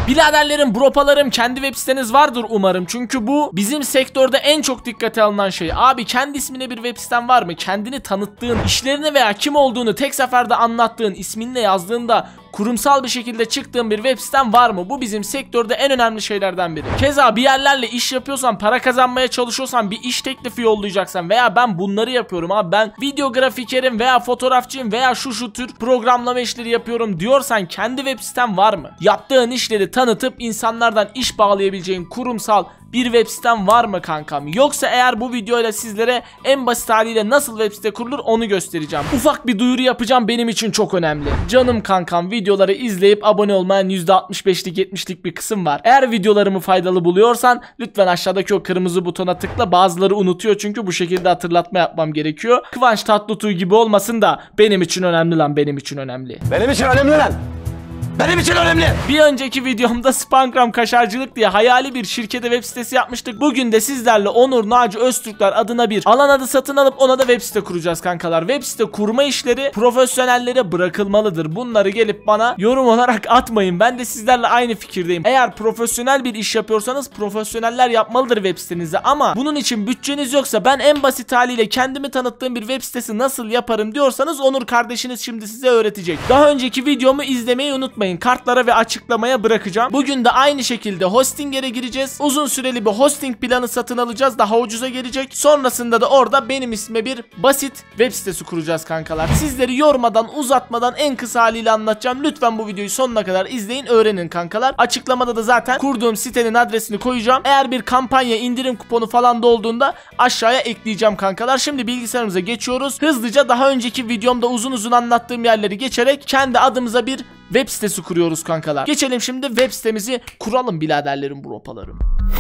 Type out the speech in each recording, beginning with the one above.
Biraderlerim, bropalarım, kendi web siteniz vardır umarım. Çünkü bu bizim sektörde en çok dikkate alınan şey. Abi kendi ismine bir web siten var mı? Kendini tanıttığın, işlerini veya kim olduğunu tek seferde anlattığın, isminle yazdığında kurumsal bir şekilde çıktığın bir web siten var mı? Bu bizim sektörde en önemli şeylerden biri. Keza bir yerlerle iş yapıyorsan, para kazanmaya çalışıyorsan, bir iş teklifi yollayacaksan veya ben bunları yapıyorum abi, ben video grafikerim veya fotoğrafçıyım veya şu tür programlama işleri yapıyorum diyorsan kendi web siten var mı? Yaptığın işleri tanıtıp insanlardan iş bağlayabileceğin kurumsal bir web siten var mı kankam? Yoksa eğer bu videoyla sizlere en basit haliyle nasıl web site kurulur onu göstereceğim. Ufak bir duyuru yapacağım, benim için çok önemli. Canım kankam, videoları izleyip abone olmayan %65'lik 70'lik bir kısım var. Eğer videolarımı faydalı buluyorsan lütfen aşağıdaki o kırmızı butona tıkla. Bazıları unutuyor çünkü bu şekilde hatırlatma yapmam gerekiyor. Kıvanç Tatlıtuğ gibi olmasın da benim için önemli lan, benim için önemli. Benim için önemli lan. Benim için önemli. Bir önceki videomda Spangram Kaşarcılık diye hayali bir şirkete web sitesi yapmıştık. Bugün de sizlerle Onur Naci Öztürkler adına bir alan adı satın alıp ona da web site kuracağız kankalar. Web site kurma işleri profesyonellere bırakılmalıdır. Bunları gelip bana yorum olarak atmayın. Ben de sizlerle aynı fikirdeyim. Eğer profesyonel bir iş yapıyorsanız profesyoneller yapmalıdır web sitenizi. Ama bunun için bütçeniz yoksa, ben en basit haliyle kendimi tanıttığım bir web sitesi nasıl yaparım diyorsanız Onur kardeşiniz şimdi size öğretecek. Daha önceki videomu izlemeyi unutmayın. Kartlara ve açıklamaya bırakacağım. Bugün de aynı şekilde hosting'e gireceğiz. Uzun süreli bir hosting planı satın alacağız. Daha ucuza gelecek. Sonrasında da orada benim isme bir basit web sitesi kuracağız kankalar. Sizleri yormadan, uzatmadan en kısa haliyle anlatacağım. Lütfen bu videoyu sonuna kadar izleyin, öğrenin kankalar. Açıklamada da zaten kurduğum sitenin adresini koyacağım. Eğer bir kampanya, indirim kuponu falan da olduğunda aşağıya ekleyeceğim kankalar. Şimdi bilgisayarımıza geçiyoruz. Hızlıca daha önceki videomda uzun anlattığım yerleri geçerek kendi adımıza bir web sitesi kuruyoruz kankalar. Geçelim şimdi web sitemizi kuralım biraderlerim, bropalarım.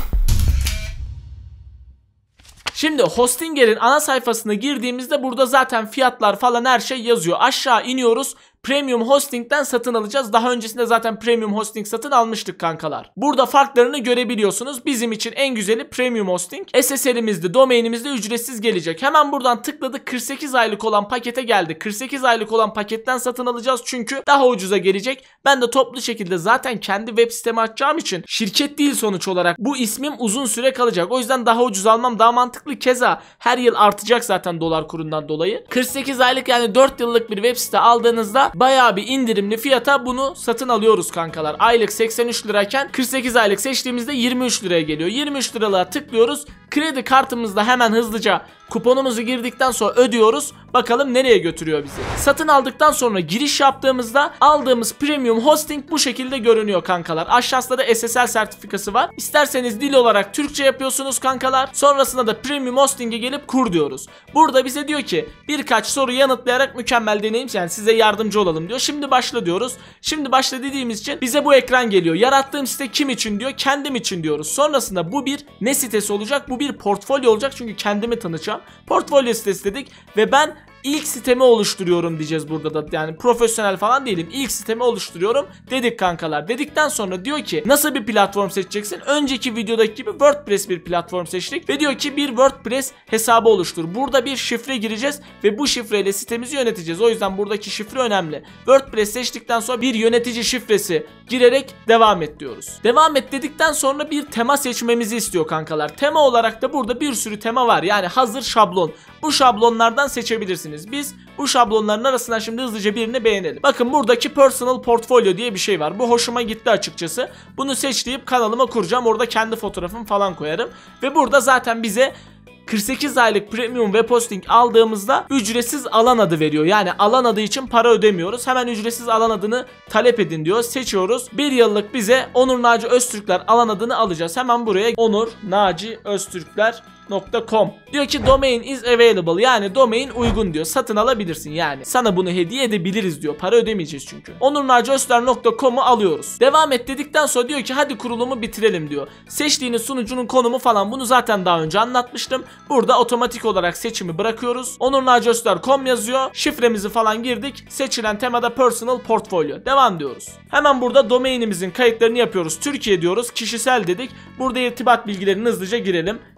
Şimdi Hostinger'in ana sayfasına girdiğimizde burada zaten fiyatlar falan her şey yazıyor. Aşağı iniyoruz. Premium Hosting'den satın alacağız. Daha öncesinde zaten Premium Hosting satın almıştık kankalar. Burada farklarını görebiliyorsunuz. Bizim için en güzeli Premium Hosting. SSL'imizde, domainimizde ücretsiz gelecek. Hemen buradan tıkladık. 48 aylık olan pakete geldi. 48 aylık olan paketten satın alacağız çünkü daha ucuza gelecek. Ben de toplu şekilde zaten kendi web sitemi açacağım için, şirket değil sonuç olarak, bu ismim uzun süre kalacak. O yüzden daha ucuz almam daha mantıklı. Keza her yıl artacak zaten dolar kurundan dolayı. 48 aylık yani 4 yıllık bir web site aldığınızda bayağı bir indirimli fiyata bunu satın alıyoruz kankalar. Aylık 83 lirayken 48 aylık seçtiğimizde 23 liraya geliyor. 23 liralığa tıklıyoruz. Kredi kartımızda hemen hızlıca kuponumuzu girdikten sonra ödüyoruz. Bakalım nereye götürüyor bizi. Satın aldıktan sonra giriş yaptığımızda aldığımız premium hosting bu şekilde görünüyor kankalar. Aşağısında da SSL sertifikası var. İsterseniz dil olarak Türkçe yapıyorsunuz kankalar. Sonrasında da premium hosting'e gelip kur diyoruz. Burada bize diyor ki birkaç soru yanıtlayarak mükemmel deneyim, yani size yardımcı olalım diyor. Şimdi başla diyoruz. Şimdi başla dediğimiz için bize bu ekran geliyor. Yarattığım site kim için diyor. Kendim için diyoruz. Sonrasında bu bir ne sitesi olacak? Bu bir portfolyo olacak çünkü kendimi tanıtacağım. Portfolyo sitesi dedik ve ben İlk sitemi oluşturuyorum diyeceğiz burada da. Yani profesyonel falan değilim. İlk sitemi oluşturuyorum dedik kankalar. Dedikten sonra diyor ki nasıl bir platform seçeceksin? Önceki videodaki gibi WordPress bir platform seçtik. Ve diyor ki bir WordPress hesabı oluştur. Burada bir şifre gireceğiz ve bu şifreyle sitemizi yöneteceğiz. O yüzden buradaki şifre önemli. WordPress seçtikten sonra bir yönetici şifresi girerek devam et diyoruz. Devam et dedikten sonra bir tema seçmemizi istiyor kankalar. Tema olarak da burada bir sürü tema var. Yani hazır şablon. Bu şablonlardan seçebilirsiniz. Biz bu şablonların arasından şimdi hızlıca birini beğenelim. Bakın buradaki Personal Portfolio diye bir şey var. Bu hoşuma gitti açıkçası. Bunu seçleyip kanalıma kuracağım. Orada kendi fotoğrafımı falan koyarım. Ve burada zaten bize 48 aylık premium web hosting aldığımızda ücretsiz alan adı veriyor. Yani alan adı için para ödemiyoruz. Hemen ücretsiz alan adını talep edin diyor. Seçiyoruz. Bir yıllık bize Onur Naci Öztürkler alan adını alacağız. Hemen buraya Onur Naci Öztürkler .com diyor ki domain is available, yani domain uygun diyor, satın alabilirsin, yani sana bunu hediye edebiliriz diyor, para ödemeyeceğiz çünkü. onurnaciöztürk.com'u alıyoruz. Devam et dedikten sonra diyor ki hadi kurulumu bitirelim diyor. Seçtiğiniz sunucunun konumu falan, bunu zaten daha önce anlatmıştım. Burada otomatik olarak seçimi bırakıyoruz. onurnaciöztürk.com yazıyor, şifremizi falan girdik, seçilen temada personal portfolio, devam diyoruz. Hemen burada domainimizin kayıtlarını yapıyoruz. Türkiye diyoruz, kişisel dedik. Burada irtibat bilgilerini hızlıca girelim.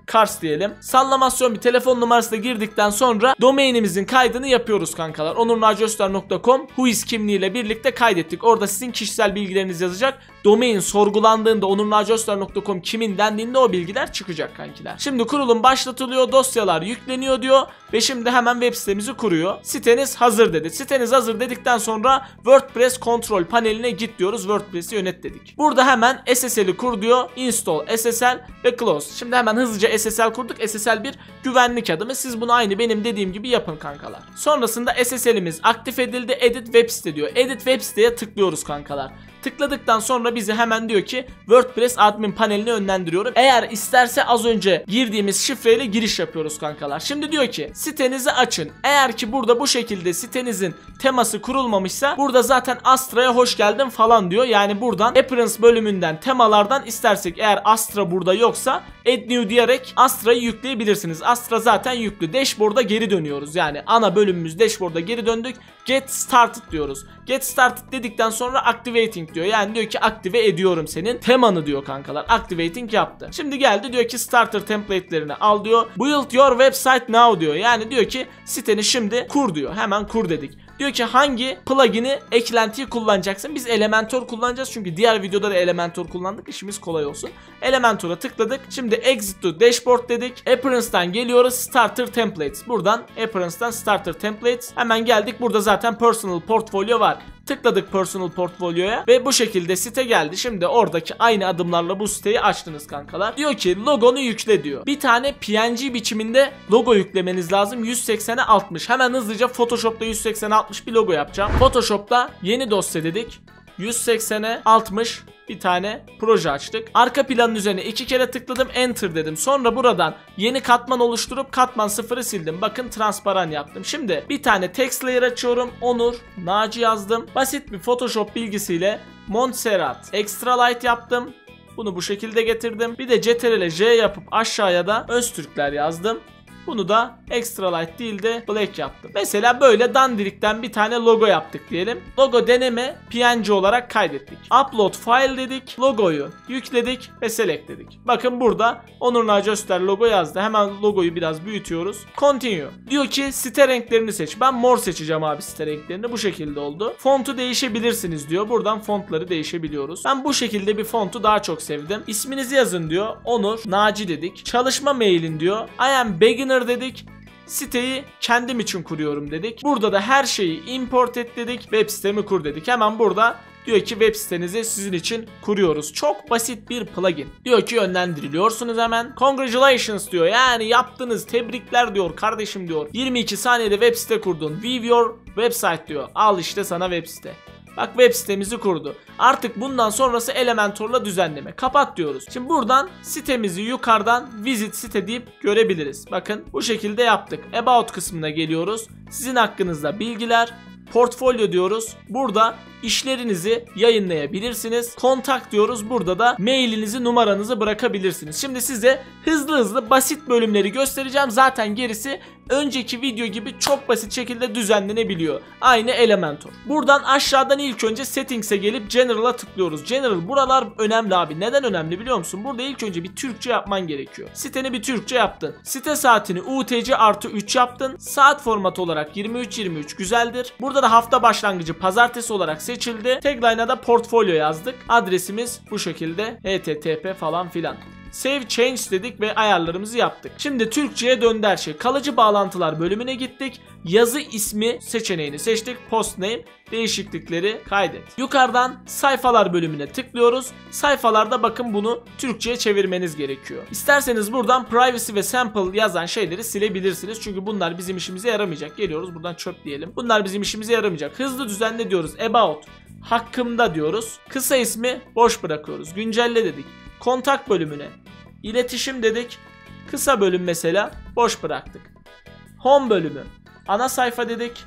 Cars diyelim. Sallamasyon bir telefon numarası da girdikten sonra domainimizin kaydını yapıyoruz kankalar. onurnaciöster.com Whois kimliğiyle birlikte kaydettik. Orada sizin kişisel bilgileriniz yazacak. Domain sorgulandığında onurnaciöster.com kimin dendiğinde o bilgiler çıkacak kankiler. Şimdi kurulum başlatılıyor, dosyalar yükleniyor diyor ve şimdi hemen web sitemizi kuruyor. Siteniz hazır dedi. Siteniz hazır dedikten sonra WordPress kontrol paneline git diyoruz. WordPress'i yönet dedik. Burada hemen SSL'i kur diyor. Install SSL ve close. Şimdi hemen hızlıca SSL kurduk. SSL bir güvenlik adımı. Siz bunu aynı benim dediğim gibi yapın kankalar. Sonrasında SSL'imiz aktif edildi. Edit web site diyor. Edit web siteye tıklıyoruz kankalar. Tıkladıktan sonra bizi hemen diyor ki WordPress admin paneline yönlendiriyorum. Eğer isterse az önce girdiğimiz şifreyle giriş yapıyoruz kankalar. Şimdi diyor ki sitenizi açın. Eğer ki burada bu şekilde sitenizin teması kurulmamışsa burada zaten Astra'ya hoş geldin falan diyor. Yani buradan Appearance bölümünden temalardan istersek eğer Astra burada yoksa Add New diyerek Astra'yı yükleyebilirsiniz. Astra zaten yüklü. Dashboard'a geri dönüyoruz. Yani ana bölümümüz Dashboard'a geri döndük. Get Started diyoruz. Get Started dedikten sonra Activating diyor. Yani diyor ki aktive ediyorum senin temanı diyor kankalar. Activating yaptı. Şimdi geldi diyor ki Starter template'lerini al diyor. Build your website now diyor. Yani diyor ki siteni şimdi kur diyor. Hemen kur dedik. Diyor ki hangi plugin'i, eklentiyi kullanacaksın? Biz Elementor kullanacağız çünkü diğer videoda da Elementor kullandık. İşimiz kolay olsun. Elementor'a tıkladık. Şimdi Exit to Dashboard dedik. Appearance'dan geliyoruz. Starter Templates. Buradan Appearance'dan Starter Templates. Hemen geldik. Burada zaten Personal Portfolio var. Tıkladık Personal Portfolio'ya ve bu şekilde site geldi. Şimdi oradaki aynı adımlarla bu siteyi açtınız kankalar. Diyor ki logonu yükle diyor. Bir tane PNG biçiminde logo yüklemeniz lazım. 180'e 60. Hemen hızlıca Photoshop'ta 180'e 60 bir logo yapacağım. Photoshop'ta yeni dosya dedik. 180'e 60 bir tane proje açtık. Arka planın üzerine 2 kere tıkladım, enter dedim. Sonra buradan yeni katman oluşturup katman 0'ı sildim. Bakın transparan yaptım. Şimdi bir tane text layer açıyorum. Onur Naci yazdım. Basit bir Photoshop bilgisiyle Montserrat Extra Light yaptım. Bunu bu şekilde getirdim. Bir de CTRL J yapıp aşağıya da Öztürkler yazdım. Bunu da Extra Light değil de Black yaptım. Mesela böyle dandirikten bir tane logo yaptık diyelim. Logo deneme PNG olarak kaydettik. Upload file dedik. Logoyu yükledik ve select dedik. Bakın burada Onur Naci Özter logo yazdı. Hemen logoyu biraz büyütüyoruz. Continue. Diyor ki site renklerini seç. Ben mor seçeceğim abi site renklerini. Bu şekilde oldu. Fontu değişebilirsiniz diyor. Buradan fontları değişebiliyoruz. Ben bu şekilde bir fontu daha çok sevdim. İsminizi yazın diyor. Onur Naci dedik. Çalışma mailin diyor. I am beginner dedik. Siteyi kendim için kuruyorum dedik. Burada da her şeyi import et dedik. Web sitemi kur dedik. Hemen burada diyor ki web sitenizi sizin için kuruyoruz. Çok basit bir plugin. Diyor ki yönlendiriliyorsunuz hemen. Congratulations diyor. Yani yaptınız. Tebrikler diyor kardeşim diyor. 22 saniyede web site kurdun. View your website diyor. Al işte sana web site. Bak web sitemizi kurdu. Artık bundan sonrası Elementor'la düzenleme. Kapat diyoruz. Şimdi buradan sitemizi yukarıdan visit site deyip görebiliriz. Bakın bu şekilde yaptık. About kısmına geliyoruz. Sizin hakkınızda bilgiler. Portfolyo diyoruz. Burada işlerinizi yayınlayabilirsiniz. Kontak diyoruz. Burada da mailinizi, numaranızı bırakabilirsiniz. Şimdi size hızlı basit bölümleri göstereceğim. Zaten gerisi önceki video gibi çok basit şekilde düzenlenebiliyor. Aynı Elementor. Buradan aşağıdan ilk önce Settings'e gelip General'a tıklıyoruz. General buralar önemli abi. Neden önemli biliyor musun? Burada ilk önce bir Türkçe yapman gerekiyor. Siteni bir Türkçe yaptın. Site saatini UTC+3 yaptın. Saat formatı olarak 23:23 güzeldir. Burada da hafta başlangıcı pazartesi olarak seçildi. Tagline'a da portfolyo yazdık. Adresimiz bu şekilde. http falan filan. Save Change dedik ve ayarlarımızı yaptık. Şimdi Türkçe'ye döndü her şey. Kalıcı bağlantılar bölümüne gittik. Yazı ismi seçeneğini seçtik. Post name değişiklikleri kaydet. Yukarıdan sayfalar bölümüne tıklıyoruz. Sayfalarda bakın bunu Türkçe'ye çevirmeniz gerekiyor. İsterseniz buradan privacy ve sample yazan şeyleri silebilirsiniz. Çünkü bunlar bizim işimize yaramayacak. Geliyoruz buradan çöp diyelim. Bunlar bizim işimize yaramayacak. Hızlı düzenle diyoruz. About hakkımda diyoruz. Kısa ismi boş bırakıyoruz. Güncelle dedik. Kontak bölümüne iletişim dedik. Kısa bölüm mesela boş bıraktık. Home bölümü ana sayfa dedik.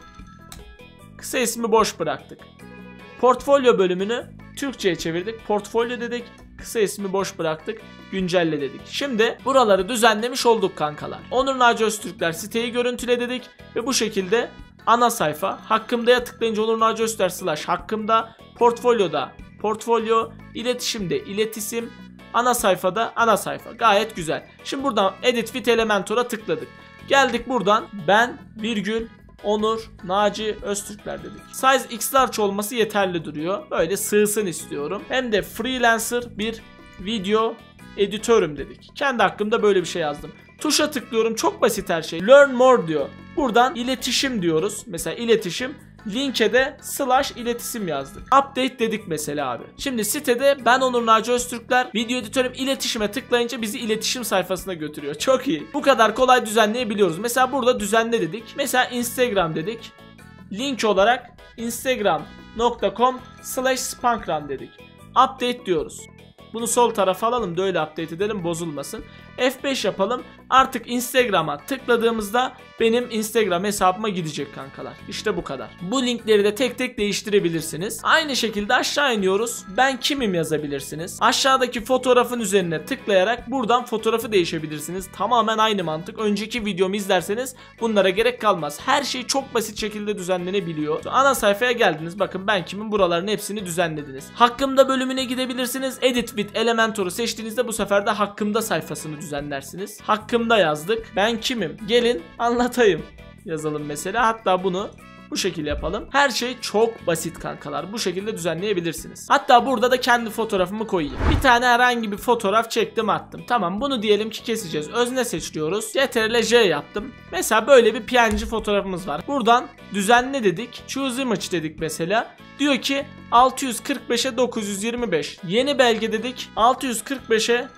Kısa ismi boş bıraktık. Portfolyo bölümünü Türkçe'ye çevirdik. Portfolyo dedik. Kısa ismi boş bıraktık. Güncelle dedik. Şimdi buraları düzenlemiş olduk kankalar. Onur Naci Öztürkler siteyi görüntüle dedik. Ve bu şekilde ana sayfa hakkımda'ya tıklayınca Onur Naci Öztürk / hakkımda. Portfolyoda portfolyo, iletişimde iletisim, Ana sayfada ana sayfa. Gayet güzel. Şimdi buradan Edit with Elementor'a tıkladık. Geldik buradan ben virgül Onur Naci Öztürkler dedik. Size X large olması yeterli duruyor. Böyle sığsın istiyorum. Hem de freelancer bir video editörüm dedik. Kendi hakkımda böyle bir şey yazdım. Tuşa tıklıyorum. Çok basit her şey. Learn more diyor. Buradan iletişim diyoruz. Mesela iletişim. Linke de /iletişim yazdık. Update dedik mesela abi. Şimdi sitede ben Onur Naci Öztürkler video editörüm iletişime tıklayınca bizi iletişim sayfasına götürüyor. Çok iyi. Bu kadar kolay düzenleyebiliyoruz. Mesela burada düzenle dedik. Mesela Instagram dedik. Link olarak instagram.com/spunkrun dedik. Update diyoruz. Bunu sol tarafa alalım da öyle update edelim, bozulmasın. F5 yapalım. Artık Instagram'a tıkladığımızda benim Instagram hesabıma gidecek kankalar. İşte bu kadar. Bu linkleri de tek tek değiştirebilirsiniz. Aynı şekilde aşağı iniyoruz. Ben kimim yazabilirsiniz. Aşağıdaki fotoğrafın üzerine tıklayarak buradan fotoğrafı değişebilirsiniz. Tamamen aynı mantık. Önceki videomu izlerseniz bunlara gerek kalmaz. Her şey çok basit şekilde düzenlenebiliyor. Ana sayfaya geldiniz. Bakın ben kimim, buraların hepsini düzenlediniz. Hakkımda bölümüne gidebilirsiniz. Edit with Elementor'u seçtiğinizde bu sefer de hakkımda sayfasını düzenlersiniz. Hakkımda yazdık. Ben kimim? Gelin anlatayım. Yazalım mesela. Hatta bunu bu şekilde yapalım. Her şey çok basit kankalar. Bu şekilde düzenleyebilirsiniz. Hatta burada da kendi fotoğrafımı koyayım. Bir tane herhangi bir fotoğraf çektim, attım. Tamam, bunu diyelim ki keseceğiz. Özne seçiyoruz. Ctrl+J yaptım. Mesela böyle bir PNG fotoğrafımız var. Buradan düzenle dedik. Choose image dedik mesela. Diyor ki 645'e 925. Yeni belge dedik. 645'e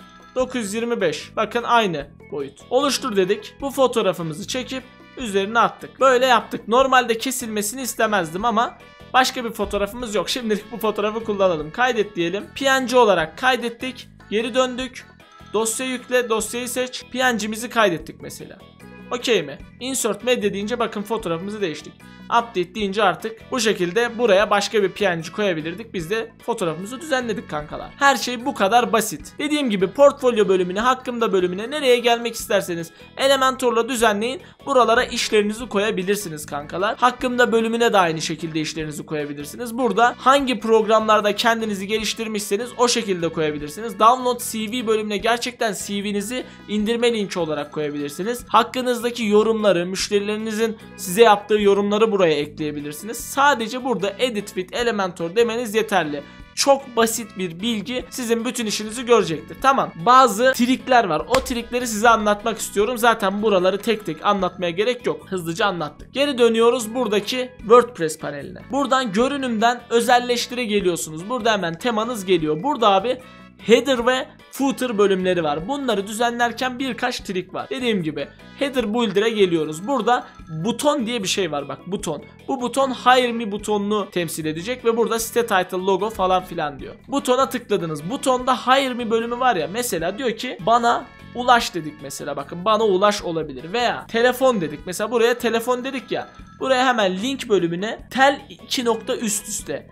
925. Bakın aynı boyut. Oluştur dedik. Bu fotoğrafımızı çekip üzerine attık. Böyle yaptık. Normalde kesilmesini istemezdim ama başka bir fotoğrafımız yok. Şimdilik bu fotoğrafı kullanalım. Kaydet diyelim. PNG olarak kaydettik. Geri döndük. Dosya yükle. Dosyayı seç. PNG'mizi kaydettik mesela. Okey mi? Insert media deyince bakın fotoğrafımızı değiştik. Update deyince artık bu şekilde buraya başka bir PNG koyabilirdik. Biz de fotoğrafımızı düzenledik kankalar. Her şey bu kadar basit. Dediğim gibi portfolyo bölümüne, hakkımda bölümüne nereye gelmek isterseniz Elementor'la düzenleyin. Buralara işlerinizi koyabilirsiniz kankalar. Hakkımda bölümüne de aynı şekilde işlerinizi koyabilirsiniz. Burada hangi programlarda kendinizi geliştirmişseniz o şekilde koyabilirsiniz. Download CV bölümüne gerçekten CV'nizi indirme linki olarak koyabilirsiniz. Hakkınızdaki yorumları, müşterilerinizin size yaptığı yorumları buraya ekleyebilirsiniz. Sadece burada Edit with Elementor demeniz yeterli. Çok basit bir bilgi sizin bütün işinizi görecektir. Tamam. Bazı trikler var. O trikleri size anlatmak istiyorum. Zaten buraları tek tek anlatmaya gerek yok. Hızlıca anlattık. Geri dönüyoruz buradaki WordPress paneline. Buradan görünümden özelleştire geliyorsunuz. Burada hemen temanız geliyor. Burada abi header ve footer bölümleri var. Bunları düzenlerken birkaç trik var. Dediğim gibi header builder'e geliyoruz. Burada buton diye bir şey var, bak buton. Bu buton Hire Me butonunu temsil edecek ve burada site title, logo falan filan diyor. Butona tıkladınız. Butonda Hire Me bölümü var ya, mesela diyor ki bana ulaş dedik mesela, bakın bana ulaş olabilir, veya telefon dedik mesela, buraya telefon dedik ya, buraya hemen link bölümüne tel 2 nokta üst üste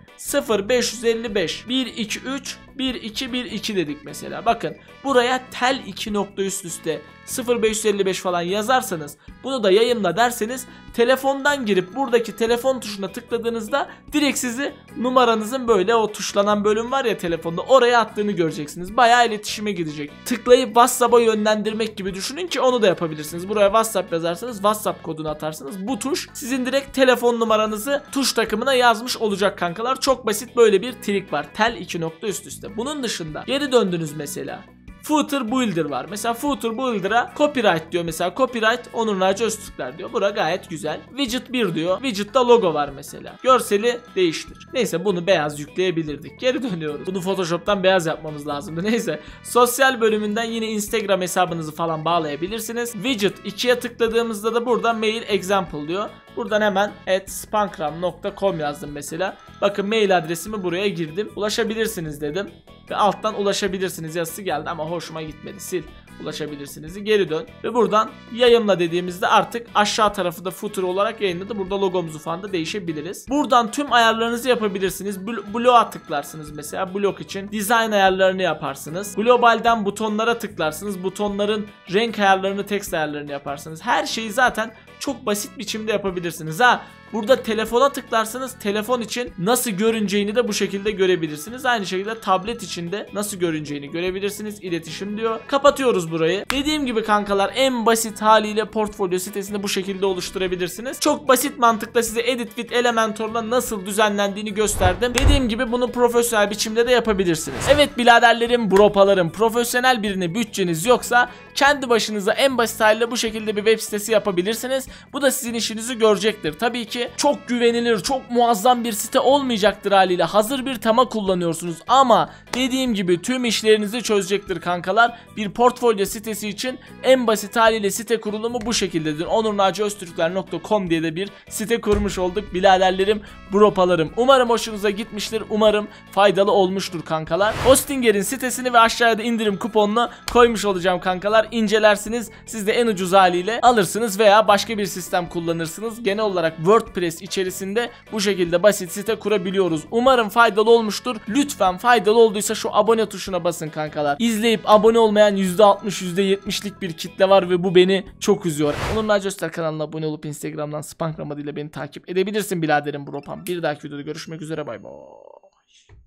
0555 123 1212 dedik mesela. Bakın buraya tel 2 nokta üst üste 0555 falan yazarsanız, bunu da yayınla derseniz, telefondan girip buradaki telefon tuşuna tıkladığınızda direkt sizi numaranızın böyle o tuşlanan bölüm var ya telefonda, oraya attığını göreceksiniz. Bayağı iletişime gidecek. Tıklayıp WhatsApp'a yönlendirmek gibi düşünün ki onu da yapabilirsiniz. Buraya WhatsApp yazarsanız WhatsApp kodunu atarsınız. Bu tuş sizin direkt telefon numaranızı tuş takımına yazmış olacak kankalar. Çok basit böyle bir trik var. Tel 2 nokta üst üste. Bunun dışında geri döndünüz mesela. Footer Builder var. Mesela Footer Builder'a copyright diyor mesela. Copyright Onur Naci Öztürkler diyor. Bura gayet güzel. Widget 1 diyor. Widget'ta logo var mesela. Görseli değiştir. Neyse bunu beyaz yükleyebilirdik. Geri dönüyoruz. Bunu Photoshop'tan beyaz yapmamız lazımdı. Neyse. Sosyal bölümünden yine Instagram hesabınızı falan bağlayabilirsiniz. Widget 2'ye tıkladığımızda da burada mail example diyor. Buradan hemen @spunkram.com yazdım mesela. Bakın mail adresimi buraya girdim. Ulaşabilirsiniz dedim. Ve alttan ulaşabilirsiniz yazısı geldi ama hoşuma gitmedi. Sil. Ulaşabilirsiniz. Geri dön. Ve buradan yayınla dediğimizde artık aşağı tarafı da footer olarak yayınladı. Burada logomuzu falan da değişebiliriz. Buradan tüm ayarlarınızı yapabilirsiniz. Bloğa tıklarsınız mesela. Blok için design ayarlarını yaparsınız. Globalden butonlara tıklarsınız. Butonların renk ayarlarını, text ayarlarını yaparsınız. Her şeyi zaten çok basit biçimde yapabilirsiniz. Burada telefona tıklarsanız telefon için nasıl görüneceğini de bu şekilde görebilirsiniz. Aynı şekilde tablet için de nasıl görüneceğini görebilirsiniz. İletişim diyor. Kapatıyoruz burayı. Dediğim gibi kankalar, en basit haliyle portfolyo sitesini bu şekilde oluşturabilirsiniz. Çok basit mantıkla size Edit with Elementor'la nasıl düzenlendiğini gösterdim. Dediğim gibi bunu profesyonel biçimde de yapabilirsiniz. Evet biraderlerim, bropalarım, profesyonel birine bütçeniz yoksa kendi başınıza en basit haliyle bu şekilde bir web sitesi yapabilirsiniz. Bu da sizin işinizi görecektir. Tabii ki çok güvenilir, çok muazzam bir site olmayacaktır haliyle. Hazır bir tema kullanıyorsunuz ama dediğim gibi tüm işlerinizi çözecektir kankalar. Bir portfolyo sitesi için en basit haliyle site kurulumu bu şekildedir. onurnaciöztürkler.com diye de bir site kurmuş olduk biraderlerim, bropalarım. Umarım hoşunuza gitmiştir. Umarım faydalı olmuştur kankalar. Hostinger'in sitesini ve aşağıda indirim kuponunu koymuş olacağım kankalar. İncelersiniz. Siz de en ucuz haliyle alırsınız veya başka bir sistem kullanırsınız. Genel olarak WordPress içerisinde bu şekilde basit site kurabiliyoruz. Umarım faydalı olmuştur. Lütfen faydalı olduysa şu abone tuşuna basın kankalar. İzleyip abone olmayan %60 %70'lik bir kitle var ve bu beni çok üzüyor. Onur Naci Öztürk kanalına abone olup Instagram'dan Spankram adıyla beni takip edebilirsin biraderim bropam. Bir dahaki videoda görüşmek üzere, bay bay.